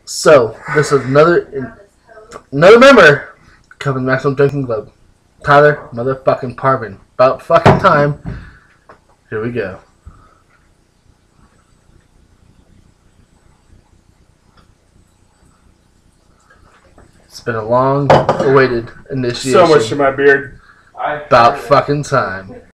So, this is another member coming to Maximum Drinking Club. Tyler motherfucking Parvin. About fucking time. Here we go. It's been a long awaited initiation. So much to my beard. About fucking time.